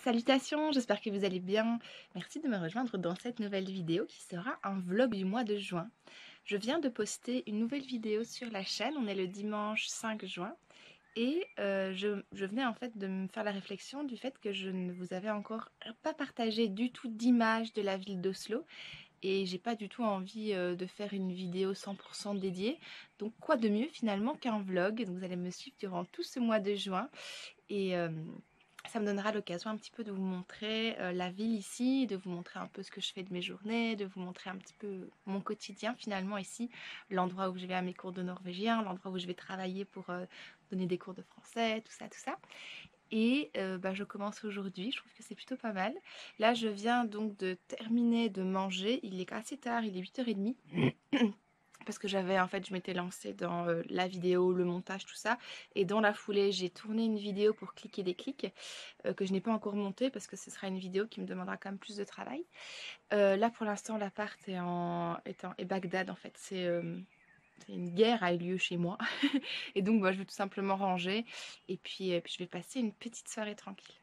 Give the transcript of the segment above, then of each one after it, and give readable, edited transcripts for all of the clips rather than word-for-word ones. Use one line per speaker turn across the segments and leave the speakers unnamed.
Salutations, j'espère que vous allez bien. Merci de me rejoindre dans cette nouvelle vidéo qui sera un vlog du mois de juin. Je viens de poster une nouvelle vidéo sur la chaîne, on est le dimanche 5 juin. Et je venais en fait de me faire la réflexion du fait que je ne vous avais encore pas partagé du tout d'images de la ville d'Oslo. Et j'ai pas du tout envie de faire une vidéo 100% dédiée. Donc quoi de mieux finalement qu'un vlog. Donc vous allez me suivre durant tout ce mois de juin. Et ça me donnera l'occasion un petit peu de vous montrer la ville ici, de vous montrer un peu ce que je fais de mes journées, de vous montrer un petit peu mon quotidien finalement ici, l'endroit où je vais à mes cours de norvégien, l'endroit où je vais travailler pour donner des cours de français, tout ça, tout ça. Et je commence aujourd'hui, je trouve que c'est plutôt pas mal. Là, je viens donc de terminer de manger, il est assez tard, il est 8h30. Parce que je m'étais lancée dans la vidéo, le montage, tout ça. Et dans la foulée, j'ai tourné une vidéo pour cliquer des clics que je n'ai pas encore montée parce que ce sera une vidéo qui me demandera quand même plus de travail. Là, pour l'instant, l'appart est Bagdad, en fait. C'est une guerre a eu lieu chez moi. Et donc, je vais tout simplement ranger. Et puis je vais passer une petite soirée tranquille.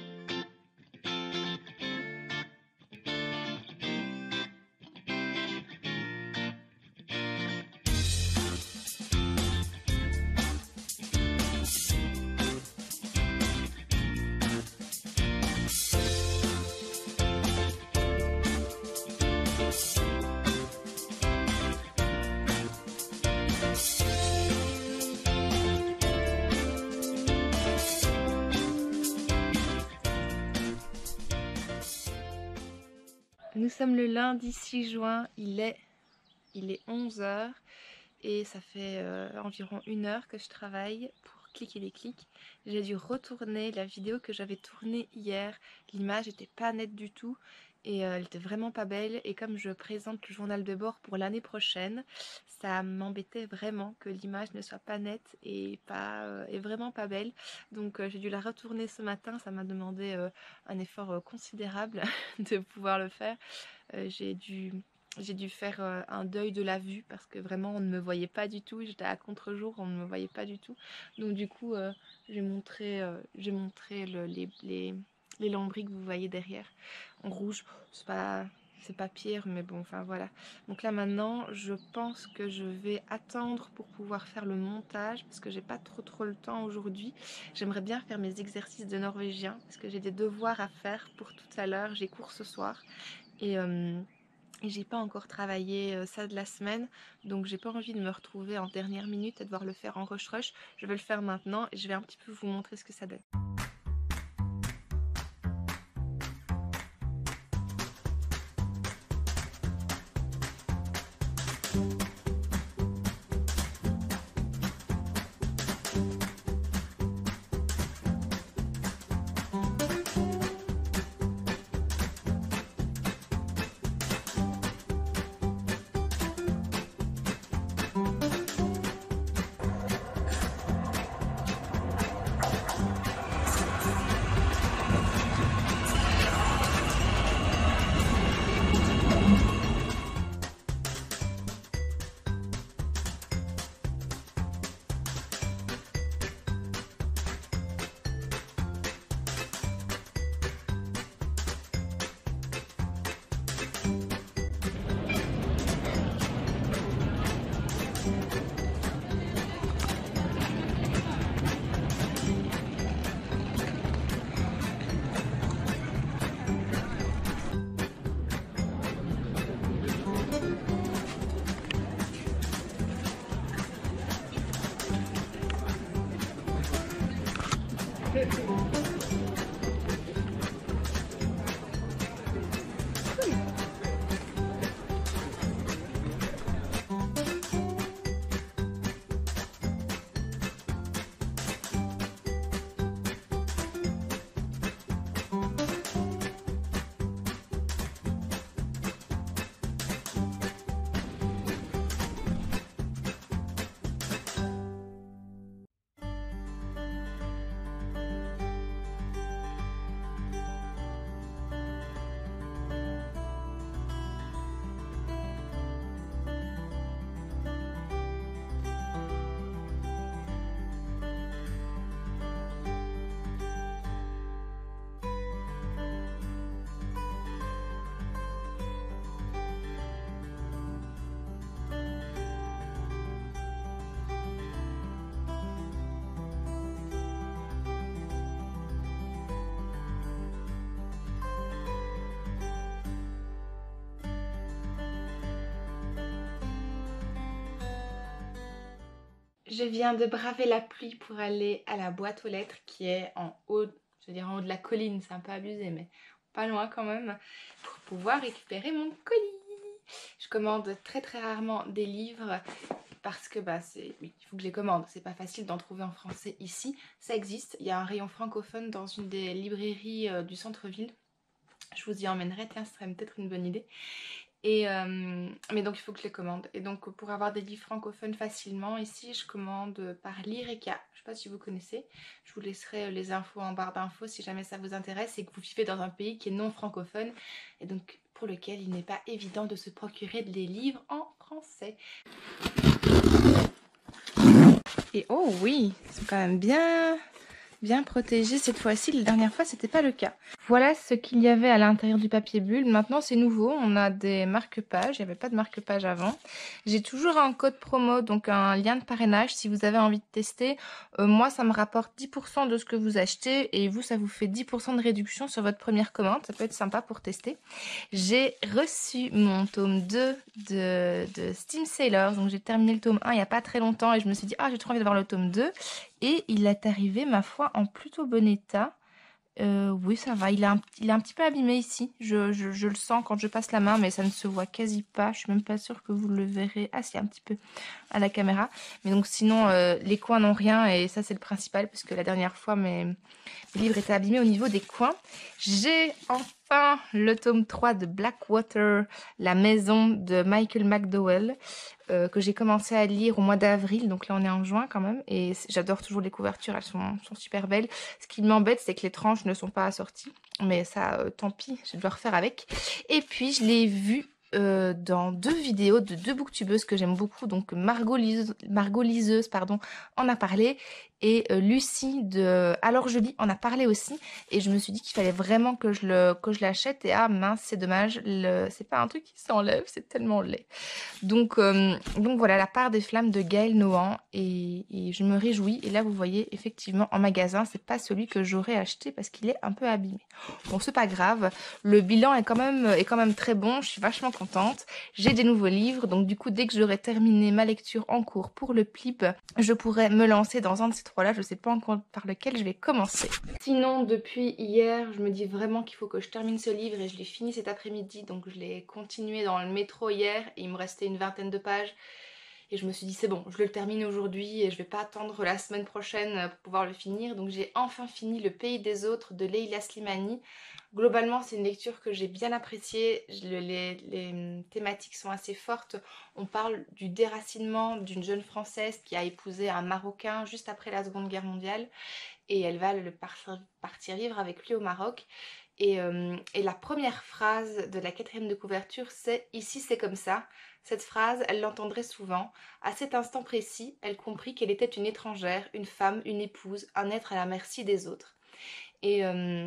Nous sommes le lundi 6 juin, il est 11h et ça fait environ 1 heure que je travaille pour cliquer des clics. J'ai dû retourner la vidéo que j'avais tournée hier, l'image n'était pas nette du tout et elle était vraiment pas belle, et comme je présente le journal de bord pour l'année prochaine, ça m'embêtait vraiment que l'image ne soit pas nette et vraiment pas belle. Donc j'ai dû la retourner ce matin, ça m'a demandé un effort considérable de pouvoir le faire. J'ai dû faire un deuil de la vue parce que vraiment on ne me voyait pas du tout, j'étais à contre-jour, on ne me voyait pas du tout. Donc du coup j'ai montré les lambris que vous voyez derrière en rouge. C'est pas pire, mais bon, enfin voilà. Donc là maintenant je pense que je vais attendre pour pouvoir faire le montage parce que j'ai pas trop le temps aujourd'hui. J'aimerais bien faire mes exercices de norvégien parce que j'ai des devoirs à faire pour tout à l'heure, j'ai cours ce soir et j'ai pas encore travaillé ça de la semaine, donc j'ai pas envie de me retrouver en dernière minute à devoir le faire en rush. Je vais le faire maintenant et je vais un petit peu vous montrer ce que ça donne. Je viens de braver la pluie pour aller à la boîte aux lettres qui est en haut, je veux dire en haut de la colline, c'est un peu abusé, mais pas loin quand même, pour pouvoir récupérer mon colis. Je commande très rarement des livres parce que oui, il faut que je les commande. C'est pas facile d'en trouver en français ici. Ça existe, il y a un rayon francophone dans une des librairies du centre-ville. Je vous y emmènerai, tiens, ce serait peut-être une bonne idée. Mais donc il faut que je les commande. Et donc pour avoir des livres francophones facilement, ici je commande par Lyreca. Je ne sais pas si vous connaissez. Je vous laisserai les infos en barre d'infos si jamais ça vous intéresse et que vous vivez dans un pays qui est non francophone. Et donc pour lequel il n'est pas évident de se procurer des livres en français. Et oh oui, ils sont quand même bien protégés cette fois-ci. La dernière fois, c'était pas le cas. Voilà ce qu'il y avait à l'intérieur du papier bulle. Maintenant, c'est nouveau. On a des marque-pages. Il n'y avait pas de marque-pages avant. J'ai toujours un code promo, donc un lien de parrainage si vous avez envie de tester. Moi, ça me rapporte 10% de ce que vous achetez et vous, ça vous fait 10% de réduction sur votre première commande. Ça peut être sympa pour tester. J'ai reçu mon tome 2 de Steam Sailors. Donc, j'ai terminé le tome 1 il n'y a pas très longtemps et je me suis dit, ah, j'ai trop envie d'avoir le tome 2. Et il est arrivé, ma foi, en plutôt bon état. Oui, ça va. Il est un petit peu abîmé ici. Je le sens quand je passe la main, mais ça ne se voit quasi pas. Je suis même pas sûre que vous le verrez. Ah, si, un petit peu à la caméra. Mais donc, sinon, les coins n'ont rien. Et ça, c'est le principal, parce que la dernière fois, mes livres étaient abîmés au niveau des coins. J'ai enfin le tome 3 de Blackwater, la maison de Michael McDowell. Que j'ai commencé à lire au mois d'avril, donc là on est en juin quand même, et j'adore toujours les couvertures, elles sont super belles. Ce qui m'embête, c'est que les tranches ne sont pas assorties, mais ça, tant pis, je vais devoir faire avec. Et puis je l'ai vu dans 2 vidéos de 2 booktubeuses que j'aime beaucoup, donc Margot Liseuse pardon, en a parlé, et Lucie de Alors je lis en a parlé aussi, et je me suis dit qu'il fallait vraiment que je l'achète, et ah mince, c'est dommage, c'est pas un truc qui s'enlève, c'est tellement laid. Donc voilà, La part des flammes de Gaël Nohan, et je me réjouis. Et là, vous voyez, effectivement, en magasin, c'est pas celui que j'aurais acheté parce qu'il est un peu abîmé. Bon, c'est pas grave. Le bilan est quand même très bon. Je suis vachement contente. J'ai des nouveaux livres, donc du coup, dès que j'aurai terminé ma lecture en cours pour le PLIP, je pourrai me lancer dans un de ces 3-là. Je sais pas encore par lequel je vais commencer. Sinon, depuis hier, je me dis vraiment qu'il faut que je termine ce livre et je l'ai fini cet après-midi, donc je l'ai continué dans le métro hier et il me restait une vingtaine de pages. Et je me suis dit c'est bon, je le termine aujourd'hui et je vais pas attendre la semaine prochaine pour pouvoir le finir. Donc j'ai enfin fini Le Pays des Autres de Leila Slimani. Globalement, c'est une lecture que j'ai bien appréciée. Les thématiques sont assez fortes. On parle du déracinement d'une jeune Française qui a épousé un Marocain juste après la Seconde Guerre mondiale. Et elle va partir vivre avec lui au Maroc. Et la première phrase de la 4e de couverture, c'est « Ici c'est comme ça ». Cette phrase, elle l'entendrait souvent. À cet instant précis, elle comprit qu'elle était une étrangère, une femme, une épouse, un être à la merci des autres. Et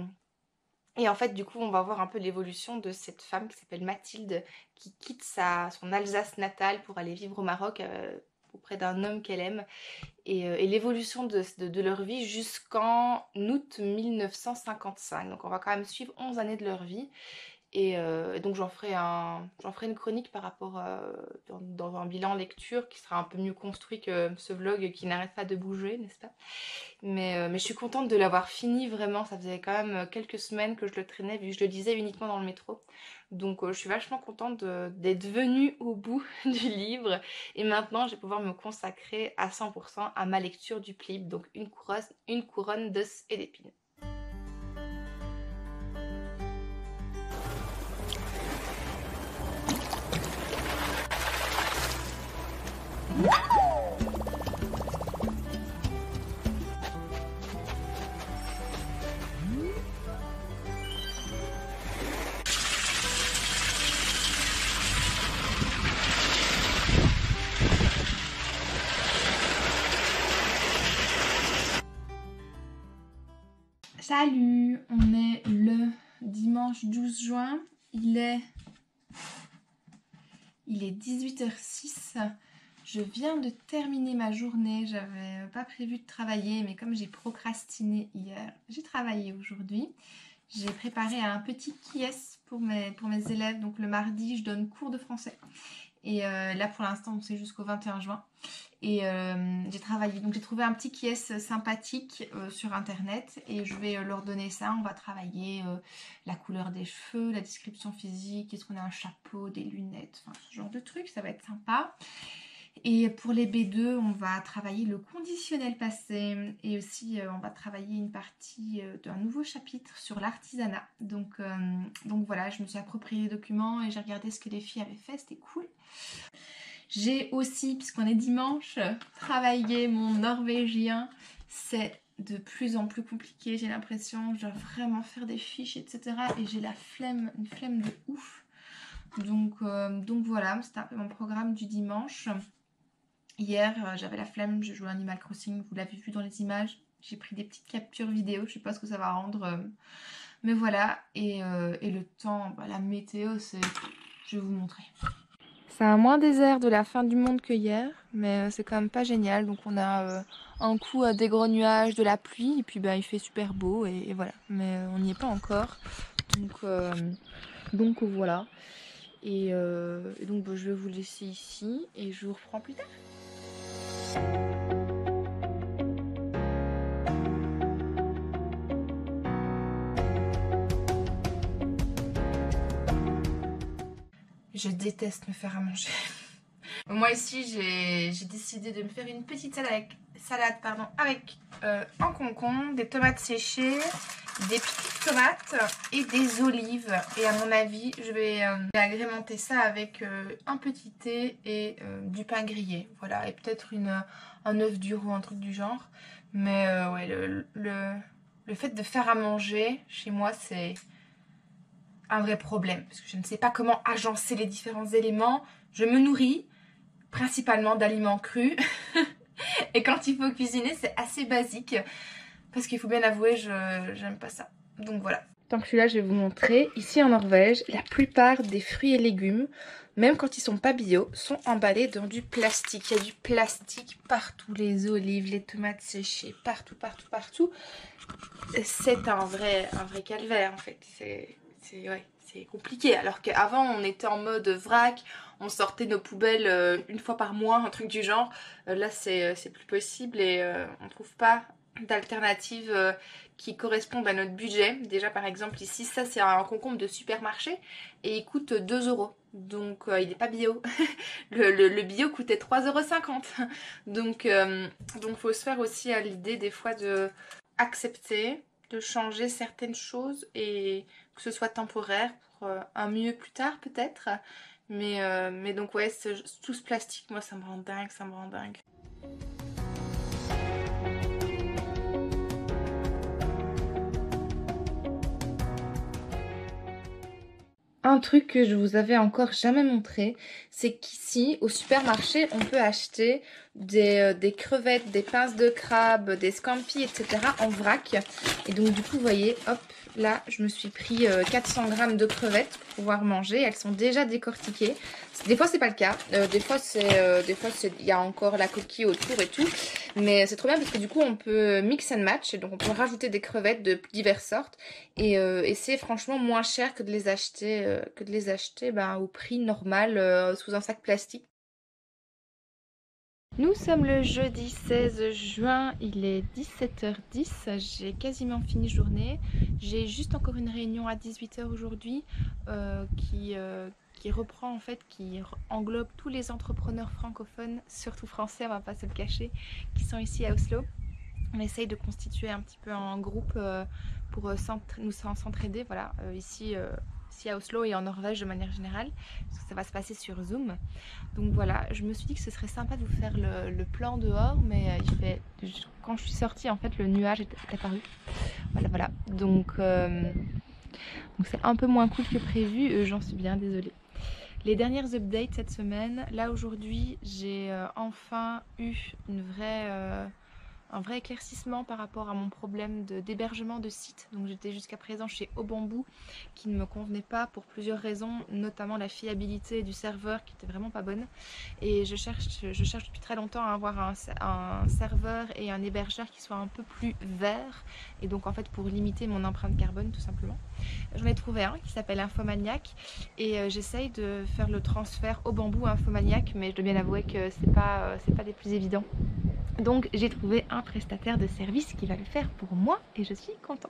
en fait, du coup, on va voir un peu l'évolution de cette femme qui s'appelle Mathilde, qui quitte son Alsace natale pour aller vivre au Maroc auprès d'un homme qu'elle aime. Et l'évolution de leur vie jusqu'en août 1955. Donc on va quand même suivre 11 années de leur vie. Et donc j'en ferai une chronique par rapport dans un bilan lecture qui sera un peu mieux construit que ce vlog qui n'arrête pas de bouger, n'est-ce pas? Mais je suis contente de l'avoir fini, vraiment. Ça faisait quand même quelques semaines que je le traînais, vu que je le lisais uniquement dans le métro. Donc je suis vachement contente d'être venue au bout du livre. Et maintenant, je vais pouvoir me consacrer à 100% à ma lecture du PLIP. Donc une couronne d'os et d'épines. Salut, on est le dimanche 12 juin, il est 18h06, je viens de terminer ma journée, j'avais pas prévu de travailler mais comme j'ai procrastiné hier, j'ai travaillé aujourd'hui. J'ai préparé un petit quiz pour mes élèves, donc le mardi je donne cours de français. Et là pour l'instant c'est jusqu'au 21 juin. Et j'ai travaillé, donc j'ai trouvé un petit qui est sympathique sur internet et je vais leur donner ça. On va travailler la couleur des cheveux, la description physique, est-ce qu'on a un chapeau, des lunettes, enfin ce genre de trucs, ça va être sympa. Et pour les B2, on va travailler le conditionnel passé et aussi on va travailler une partie d'un nouveau chapitre sur l'artisanat. Donc voilà, je me suis approprié les documents et j'ai regardé ce que les filles avaient fait, c'était cool. J'ai aussi, puisqu'on est dimanche, travaillé mon norvégien. C'est de plus en plus compliqué, j'ai l'impression. Je dois vraiment faire des fiches, etc. Et j'ai la flemme, une flemme de ouf. Donc voilà, c'était un peu mon programme du dimanche. Hier, j'avais la flemme, je jouais à Animal Crossing, vous l'avez vu dans les images. J'ai pris des petites captures vidéo, je sais pas ce que ça va rendre. Mais voilà, et le temps, bah, la météo, c'est... Je vais vous montrer. C'est un moins désert de la fin du monde que hier, mais c'est quand même pas génial. Donc on a un coup des gros nuages, de la pluie, et puis bah, il fait super beau, et voilà. Mais on n'y est pas encore. Donc voilà. Et donc bah, je vais vous laisser ici, et je vous reprends plus tard. Je déteste me faire à manger. Moi ici j'ai décidé de me faire une petite salade avec un concombre, des tomates séchées, des petites tomates et des olives. Et à mon avis je vais agrémenter ça avec un petit thé et du pain grillé. Voilà, et peut-être un œuf dur ou un truc du genre. Mais ouais, le fait de faire à manger chez moi c'est un vrai problème. Parce que je ne sais pas comment agencer les différents éléments. Je me nourris principalement d'aliments crus. Et quand il faut cuisiner, c'est assez basique. Parce qu'il faut bien avouer, j'aime pas ça. Donc voilà. Tant que je suis là, je vais vous montrer. Ici en Norvège, la plupart des fruits et légumes, même quand ils sont pas bio, sont emballés dans du plastique. Il y a du plastique partout. Les olives, les tomates séchées, partout. C'est un vrai calvaire en fait. C'est compliqué. Alors qu'avant, on était en mode vrac. On sortait nos poubelles une fois par mois, un truc du genre. Là, c'est plus possible et on trouve pas d'alternatives qui correspondent à notre budget. Déjà, par exemple, ici, ça, c'est un concombre de supermarché et il coûte 2 €. Donc, il n'est pas bio. le bio coûtait 3,50 €. Donc, faut se faire aussi à l'idée des fois de accepter, de changer certaines choses et que ce soit temporaire pour un mieux plus tard peut-être. Mais donc ouais, tout ce plastique, moi ça me rend dingue, Un truc que je vous avais encore jamais montré, c'est qu'ici au supermarché on peut acheter des crevettes, des pinces de crabe, des scampis, etc. en vrac. Et donc du coup vous voyez, hop, là je me suis pris 400 grammes de crevettes pour pouvoir manger. Elles sont déjà décortiquées. Des fois c'est pas le cas, des fois il y a encore la coquille autour et tout. Mais c'est trop bien parce que du coup on peut mix and match, donc on peut rajouter des crevettes de diverses sortes. Et c'est franchement moins cher que de les acheter bah, au prix normal sous un sac plastique. Nous sommes le jeudi 16 juin, il est 17h10, j'ai quasiment fini journée. J'ai juste encore une réunion à 18 h aujourd'hui qui reprend en fait, qui englobe tous les entrepreneurs francophones, surtout français, on va pas se le cacher, qui sont ici à Oslo. On essaye de constituer un petit peu un groupe pour nous s'entraider, voilà, ici à Oslo et en Norvège de manière générale, parce que ça va se passer sur Zoom. Donc voilà, je me suis dit que ce serait sympa de vous faire le plan dehors, mais quand je suis sortie, en fait, le nuage est apparu. Voilà. Donc c'est un peu moins cool que prévu, j'en suis bien désolée. Les dernières updates cette semaine, là aujourd'hui, j'ai enfin eu une vraie un vrai éclaircissement par rapport à mon problème d'hébergement de site. Donc j'étais jusqu'à présent chez Obamboo qui ne me convenait pas pour plusieurs raisons, notamment la fiabilité du serveur qui était vraiment pas bonne. Et je cherche depuis très longtemps à avoir un serveur et un hébergeur qui soit un peu plus vert, et donc en fait pour limiter mon empreinte carbone tout simplement. J'en ai trouvé un qui s'appelle Infomaniac et j'essaye de faire le transfert Obamboo à Infomaniac, mais je dois bien avouer que c'est pas des plus évidents. Donc j'ai trouvé un prestataire de service qui va le faire pour moi et je suis contente.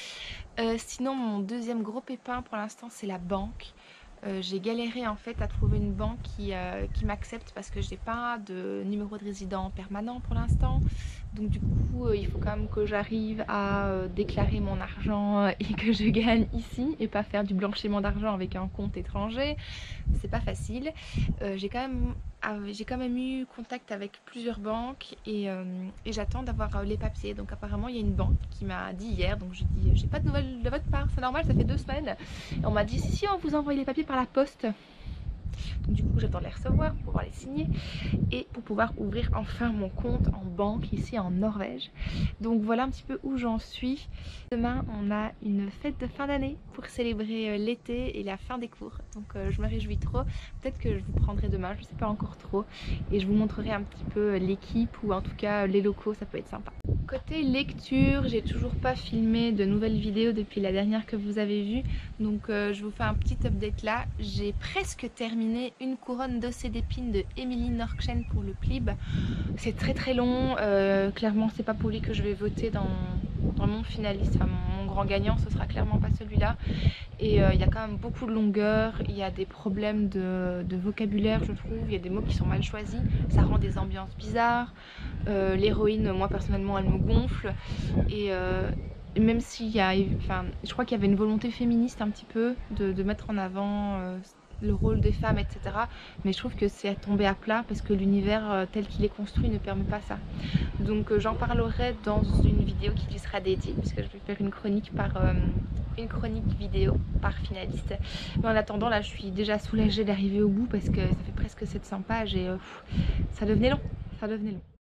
Sinon mon deuxième gros pépin pour l'instant c'est la banque. J'ai galéré en fait à trouver une banque qui m'accepte parce que j'ai pas de numéro de résident permanent pour l'instant. Donc du coup il faut quand même que j'arrive à déclarer mon argent et que je gagne ici et pas faire du blanchiment d'argent avec un compte étranger. C'est pas facile. J'ai quand même eu contact avec plusieurs banques et j'attends d'avoir les papiers. Donc apparemment il y a une banque qui m'a dit hier, donc j'ai dit j'ai pas de nouvelles de votre part, c'est normal, ça fait 2 semaines. Et on m'a dit si on vous envoie les papiers par la poste. Donc du coup j'attends de les recevoir pour pouvoir les signer et pour pouvoir ouvrir enfin mon compte en banque ici en Norvège. Donc voilà un petit peu où j'en suis. Demain on a une fête de fin d'année pour célébrer l'été et la fin des cours. Donc je me réjouis trop. Peut-être que je vous prendrai demain, je sais pas encore trop. Et je vous montrerai un petit peu l'équipe ou en tout cas les locaux, ça peut être sympa. Côté lecture, j'ai toujours pas filmé de nouvelles vidéos depuis la dernière que vous avez vue. Donc je vous fais un petit update là. J'ai presque terminé Une couronne d'os et d'épines de Émilie Norkchen pour le PLIB. C'est très très long. Clairement c'est pas pour lui que je vais voter dans mon finaliste. Enfin mon grand gagnant, ce sera clairement pas celui-là. Et il y a quand même beaucoup de longueur, il y a des problèmes de vocabulaire je trouve, il y a des mots qui sont mal choisis, ça rend des ambiances bizarres. L'héroïne, moi personnellement elle me gonfle et même s'il y a, enfin, je crois qu'il y avait une volonté féministe un petit peu de mettre en avant le rôle des femmes, etc. Mais je trouve que c'est tombé à plat parce que l'univers tel qu'il est construit ne permet pas ça. Donc j'en parlerai dans une vidéo qui lui sera dédiée, puisque je vais faire une chronique vidéo par finaliste. Mais en attendant, là je suis déjà soulagée d'arriver au bout parce que ça fait presque 700 pages et ça devenait long, ça devenait long.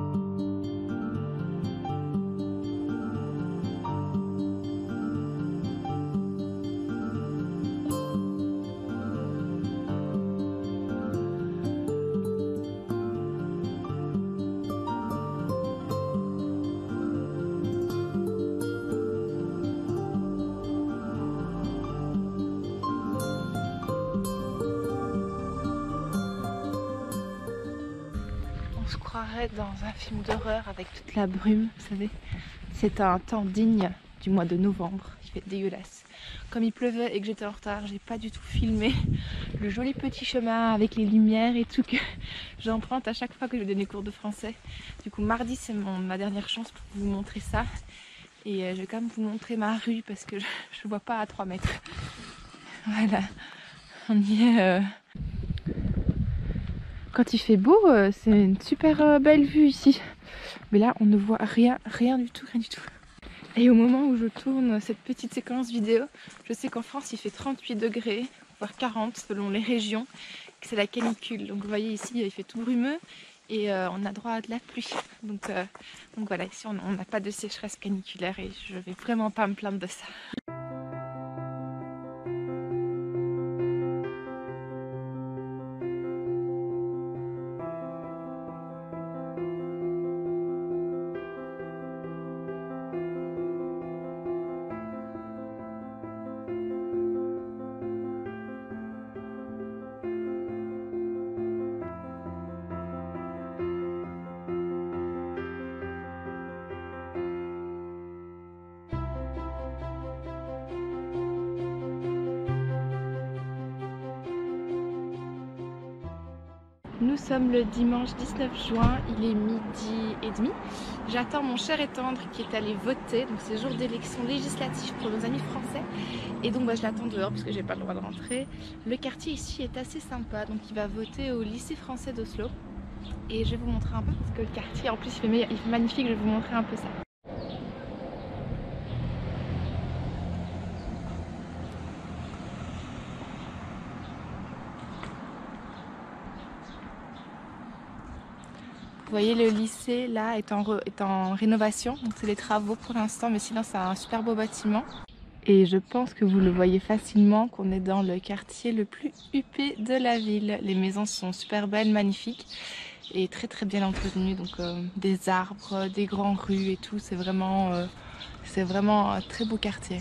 On se croirait dans un film d'horreur avec toute la brume, vous savez. C'est un temps digne du mois de novembre, il fait dégueulasse. Comme il pleuvait et que j'étais en retard, j'ai pas du tout filmé le joli petit chemin avec les lumières et tout que j'emprunte à chaque fois que je donne des cours de français. Du coup mardi c'est ma dernière chance pour vous montrer ça. Et je vais quand même vous montrer ma rue parce que je vois pas à 3 mètres. Voilà, on y est. Quand il fait beau, c'est une super belle vue ici. Mais là, on ne voit rien du tout, rien du tout. Et au moment où je tourne cette petite séquence vidéo, je sais qu'en France, il fait 38 degrés, voire 40 selon les régions, que c'est la canicule. Donc vous voyez ici, il fait tout brumeux et on a droit à de la pluie. Donc voilà, ici, on n'a pas de sécheresse caniculaire et je vais vraiment pas me plaindre de ça. Nous sommes le dimanche 19 juin, il est 12h30. J'attends mon cher et tendre qui est allé voter, donc c'est jour d'élection législative pour nos amis français. Et donc je l'attends dehors parce que j'ai pas le droit de rentrer. Le quartier ici est assez sympa, donc il va voter au lycée français d'Oslo. Et je vais vous montrer un peu parce que le quartier en plus il fait magnifique, je vais vous montrer un peu ça. voyez, le lycée là est en rénovation, donc c'est des travaux pour l'instant, mais sinon c'est un super beau bâtiment. Et je pense que vous le voyez facilement qu'on est dans le quartier le plus huppé de la ville. Les maisons sont super belles, magnifiques et très très bien entretenues. Donc des arbres, des grandes rues et tout, c'est vraiment un très beau quartier.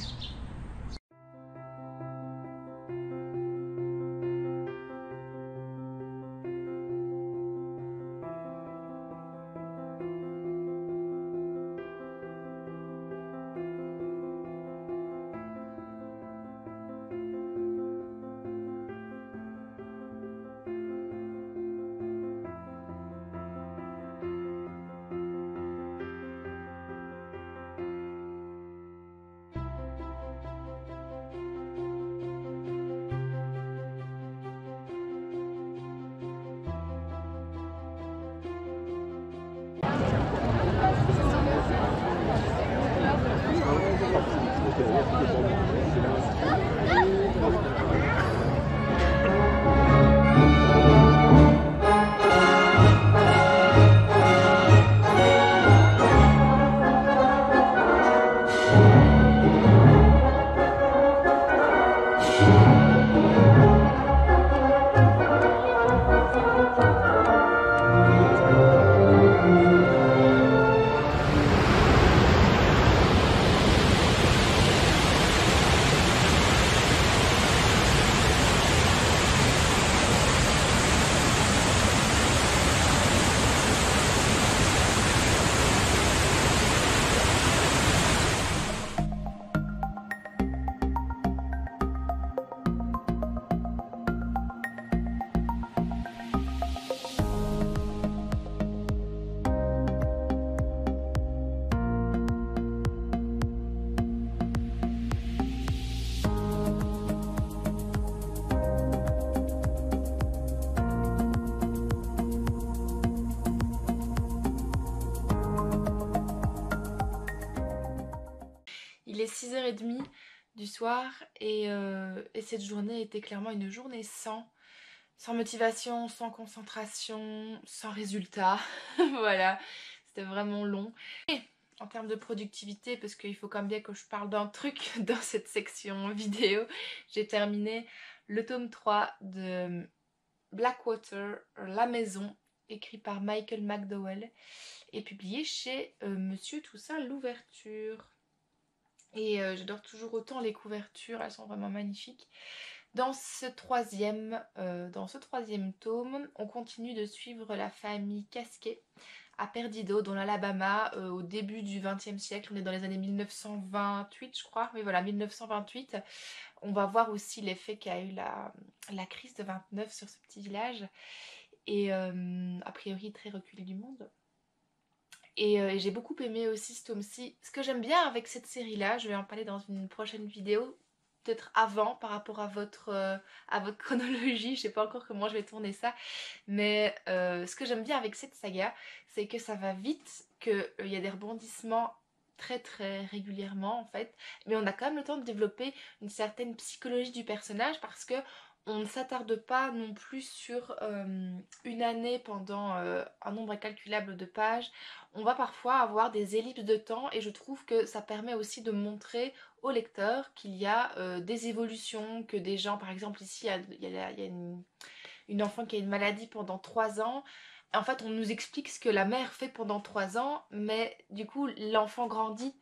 Il est 6h30 du soir et cette journée était clairement une journée sans motivation, sans concentration, sans résultat. Voilà, c'était vraiment long. Et en termes de productivité, parce qu'il faut quand même bien que je parle d'un truc dans cette section vidéo, j'ai terminé le tome 3 de Blackwater, La Maison, écrit par Michael McDowell et publié chez Monsieur Toussaint Louverture. Et j'adore toujours autant les couvertures, elles sont vraiment magnifiques. Dans ce troisième tome, on continue de suivre la famille Casquet à Perdido, dans l'Alabama, au début du XXe siècle. On est dans les années 1928, je crois. Oui, voilà, 1928. On va voir aussi l'effet qu'a eu la crise de 29 sur ce petit village. Et a priori très reculé du monde. Et j'ai beaucoup aimé aussi ce tome-ci. Ce que j'aime bien avec cette série-là, je vais en parler dans une prochaine vidéo, peut-être avant par rapport à votre chronologie, je sais pas encore comment je vais tourner ça, mais ce que j'aime bien avec cette saga, c'est que ça va vite, qu'il y a des rebondissements très très régulièrement en fait, mais on a quand même le temps de développer une certaine psychologie du personnage parce que on ne s'attarde pas non plus sur une année pendant un nombre incalculable de pages. On va parfois avoir des ellipses de temps et je trouve que ça permet aussi de montrer au lecteur qu'il y a des évolutions, que des gens, par exemple ici, il y a une enfant qui a une maladie pendant 3 ans. En fait, on nous explique ce que la mère fait pendant 3 ans, mais du coup, l'enfant grandit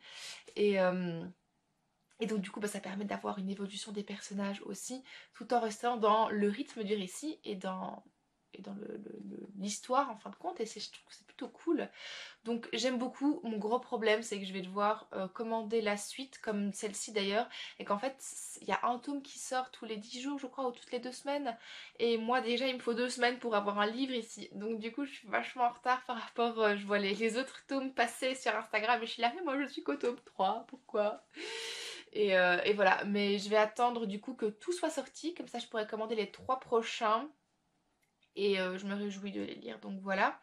et donc du coup, ça permet d'avoir une évolution des personnages aussi, tout en restant dans le rythme du récit et dans l'histoire en fin de compte, et je trouve que c'est plutôt cool. Donc j'aime beaucoup. Mon gros problème, c'est que je vais devoir commander la suite, comme celle-ci d'ailleurs, et qu'en fait il y a un tome qui sort tous les 10 jours je crois, ou toutes les 2 semaines, et moi déjà il me faut 2 semaines pour avoir un livre ici, donc du coup je suis vachement en retard par rapport, je vois les autres tomes passer sur Instagram et je suis là, mais moi je suis qu'au tome 3, pourquoi? Et voilà, mais je vais attendre du coup que tout soit sorti, comme ça je pourrais commander les 3 prochains, et je me réjouis de les lire, donc voilà.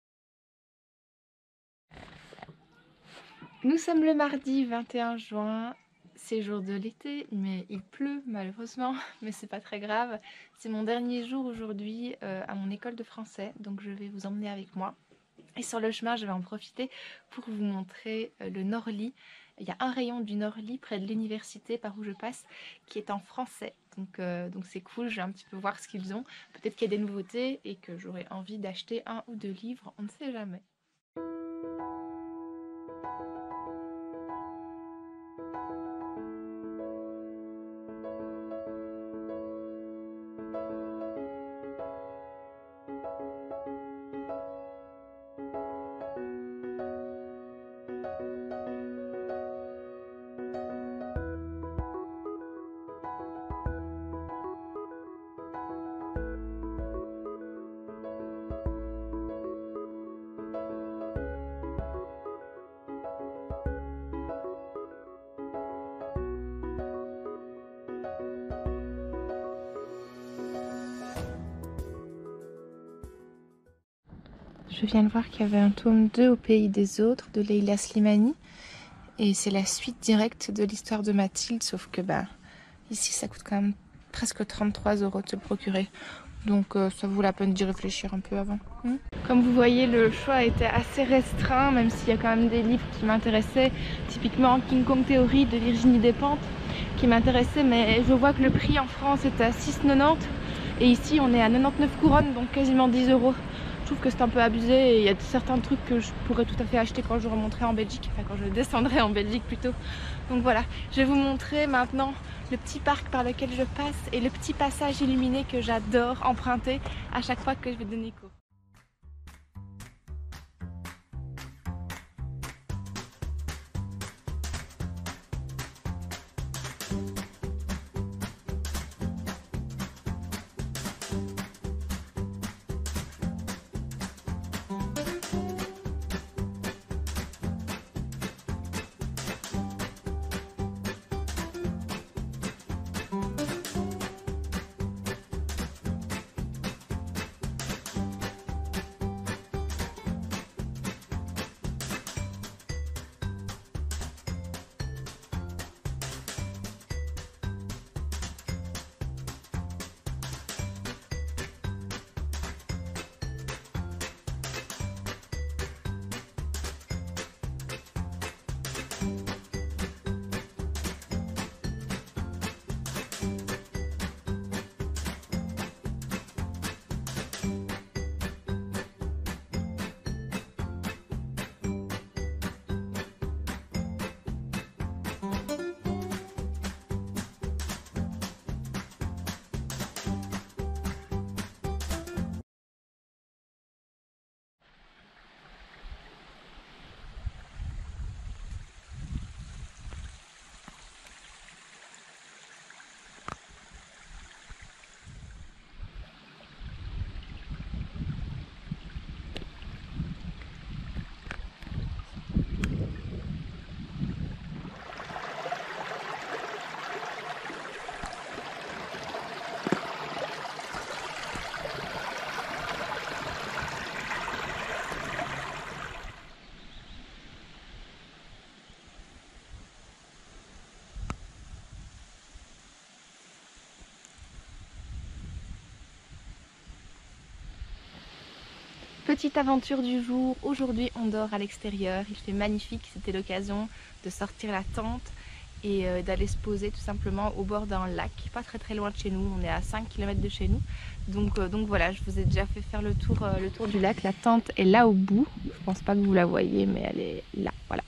Nous sommes le mardi 21 juin, c'est jour de l'été, mais il pleut malheureusement, mais c'est pas très grave. C'est mon dernier jour aujourd'hui à mon école de français, donc je vais vous emmener avec moi. Et sur le chemin, je vais en profiter pour vous montrer le Norly. Il y a un rayon du Norly près de l'université par où je passe qui est en français. Donc c'est cool, je vais un petit peu voir ce qu'ils ont. Peut-être qu'il y a des nouveautés et que j'aurai envie d'acheter 1 ou 2 livres, on ne sait jamais. Je viens de voir qu'il y avait un tome 2 au pays des autres de Leila Slimani. Et c'est la suite directe de l'histoire de Mathilde, sauf que ici ça coûte quand même presque 33 € de se le procurer. Donc ça vaut la peine d'y réfléchir un peu avant. Comme vous voyez, le choix était assez restreint, même s'il y a quand même des livres qui m'intéressaient. Typiquement King Kong Theory de Virginie Despentes qui m'intéressait, mais je vois que le prix en France est à 6,90 et ici on est à 99 couronnes, donc quasiment 10 €. Je trouve que c'est un peu abusé et il y a certains trucs que je pourrais tout à fait acheter quand je remonterai en Belgique, enfin quand je descendrai en Belgique plutôt. Donc voilà, je vais vous montrer maintenant le petit parc par lequel je passe et le petit passage illuminé que j'adore emprunter à chaque fois que je vais donner cours. Petite aventure du jour, aujourd'hui on dort à l'extérieur, il fait magnifique, c'était l'occasion de sortir la tente et d'aller se poser tout simplement au bord d'un lac, pas très loin de chez nous, on est à 5 km de chez nous. Donc voilà, je vous ai déjà fait faire le tour du lac, la tente est là au bout, je pense pas que vous la voyez mais elle est là, voilà.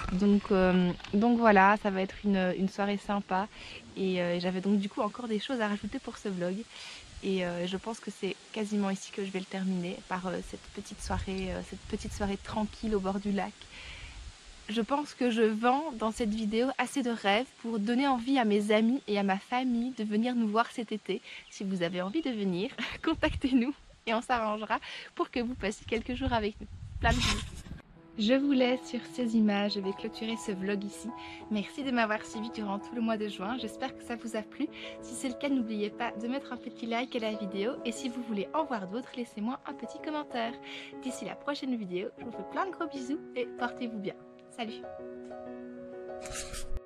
Donc voilà, ça va être une soirée sympa et j'avais donc du coup encore des choses à rajouter pour ce vlog. Et je pense que c'est quasiment ici que je vais le terminer par cette petite soirée tranquille au bord du lac. Je pense que je vends dans cette vidéo assez de rêves pour donner envie à mes amis et à ma famille de venir nous voir cet été. Si vous avez envie de venir, contactez-nous et on s'arrangera pour que vous passiez quelques jours avec nous. Plein de bisous. Je vous laisse sur ces images, je vais clôturer ce vlog ici. Merci de m'avoir suivi durant tout le mois de juin, j'espère que ça vous a plu. Si c'est le cas, n'oubliez pas de mettre un petit like à la vidéo et si vous voulez en voir d'autres, laissez-moi un petit commentaire. D'ici la prochaine vidéo, je vous fais plein de gros bisous et portez-vous bien. Salut!